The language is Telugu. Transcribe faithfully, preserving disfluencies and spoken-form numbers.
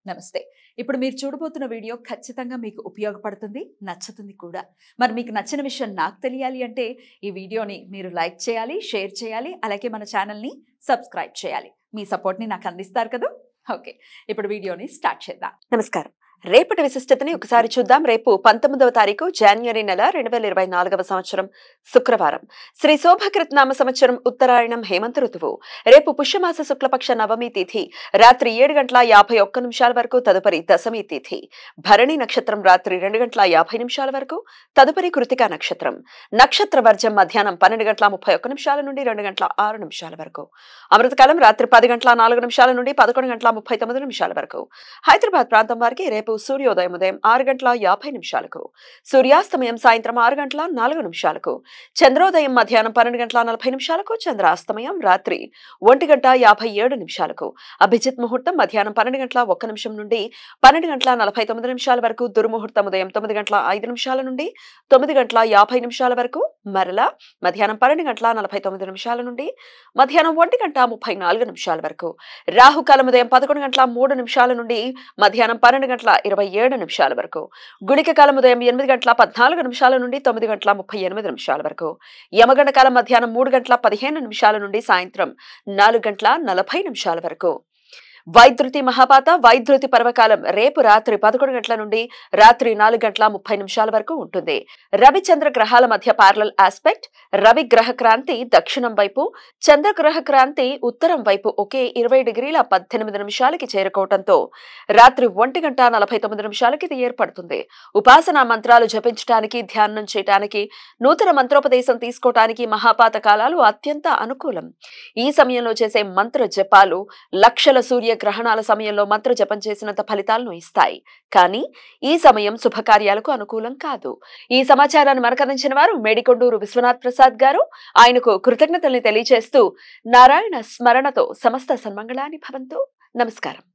నమస్తే. ఇప్పుడు మీరు చూడబోతున్న వీడియో ఖచ్చితంగా మీకు ఉపయోగపడుతుంది, నచ్చుతుంది కూడా. మరి మీకు నచ్చిన విషయం నాకు తెలియాలి అంటే ఈ వీడియోని మీరు లైక్ చేయాలి, షేర్ చేయాలి, అలాగే మన ఛానల్‌ని సబ్స్క్రైబ్ చేయాలి. మీ సపోర్ట్‌ని నాకు అందిస్తారు కదా? ఓకే. ఇప్పుడు వీడియోని స్టార్ట్ చేద్దాం. నమస్కారం. రేపటి విశిష్టతని ఒకసారి చూద్దాం. రేపు పంతొమ్మిదవ తారీఖు జనవరి నెల రెండు వేల ఇరవై నాలుగవ సంవత్సరం శుక్రవారం. శ్రీ శోభకృత్ నామ సంవత్సరం ఉత్తరాయణం హేమంత ఋతువు. రేపు పుష్యమాస శుక్లపక్ష నవమి తిథి రాత్రి ఏడు గంటల యాభై ఒక్క నిమిషాల వరకు, తదుపరి దశమి తిథి. భరణి నక్షత్రం రాత్రి రెండు గంటల యాభై నిమిషాల వరకు, తదుపరి కృతికా నక్షత్రం. నక్షత్ర వర్జం మధ్యాహ్నం పన్నెండు గంటల ముప్పై ఒక్క నిమిషాల నుండి రెండు గంటల ఆరు నిమిషాల వరకు. అమృతకాలం రాత్రి పది గంటల నాలుగు నిమిషాల నుండి పదకొండు గంటల ముప్పై తొమ్మిది నిమిషాల వరకు. హైదరాబాద్ ప్రాంతం వారికి రేపు సూర్యోదయం ఉదయం ఆరు గంటల యాభై నిమిషాలకు, సూర్యాస్తమయం సాయంత్రం ఆరు గంటల నాలుగు నిమిషాలకు, చంద్రోదయం మధ్యాహ్నం పన్నెండు గంటల నలభై నిమిషాలకు, చంద్రాస్తమయం రాత్రి ఒంటి గంట యాభై ఏడు నిమిషాలకు. అభిజిత్ ముహూర్తం మధ్యాహ్నం పన్నెండు గంటల ఒక్క నిమిషం నుండి పన్నెండు గంటల నలభై తొమ్మిది నిమిషాల వరకు. దుర్ముహూర్తం ఉదయం తొమ్మిది గంటల ఐదు నిమిషాల నుండి తొమ్మిది గంటల యాభై నిమిషాల వరకు. మరలా మధ్యాహ్నం పన్నెండు గంటల నలభై తొమ్మిది నిమిషాల నుండి మధ్యాహ్నం ఒంటి గంట ముప్పై నాలుగు నిమిషాల వరకు. రాహుకాలం ఉదయం పదకొండు గంటల మూడు నిమిషాల నుండి మధ్యాహ్నం పన్నెండు గంటల ఇరవై ఏడు నిమిషాల వరకు. గుళిక కాలం ఉదయం ఎనిమిది గంటల పద్నాలుగు నిమిషాల నుండి తొమ్మిది గంటల ముప్పై ఎనిమిది నిమిషాల వరకు. యమగండ కాలం మధ్యాహ్నం మూడు గంటల పదిహేను నిమిషాల నుండి సాయంత్రం నాలుగు గంటల నలభై నిమిషాల వరకు. వైద్యుతి మహాపాత వైద్యుతి పర్వకాలం రేపు రాత్రి పదకొండు గంటల నుండి రాత్రి నాలుగు గంటల ముప్పై నిమిషాల వరకు ఉంటుంది. రవిచంద్ర గ్రహాల మధ్య పారలల్ ఆస్పెక్ట్. రవి గ్రహ క్రాంతి దక్షిణం వైపు, చంద్రగ్రహ క్రాంతి ఉత్తరం వైపు ఒకే ఇరవై డిగ్రీల పద్దెనిమిది నిమిషాలకి చేరుకోవడంతో రాత్రి ఒంటి గంట నలభై తొమ్మిది నిమిషాలకి ఇది ఏర్పడుతుంది. ఉపాసనా మంత్రాలు జపించడానికి, ధ్యానం చేయడానికి, నూతన మంత్రోపదేశం తీసుకోవటానికి మహాపాత కాలాలు అత్యంత అనుకూలం. ఈ సమయంలో చేసే మంత్ర జపాలు లక్షల సూర్య గ్రహణాల సమయంలో మంత్ర జపం చేసినంత ఫలితాలను ఇస్తాయి. కానీ ఈ సమయం శుభకార్యాలకు అనుకూలం కాదు. ఈ సమాచారాన్ని మనకు అందించిన వారు మేడికొండూరు విశ్వనాథ్ ప్రసాద్ గారు. ఆయనకు కృతజ్ఞతల్ని తెలియజేస్తూ నారాయణ స్మరణతో సమస్త సన్మంగళాని భవంతు. నమస్కారం.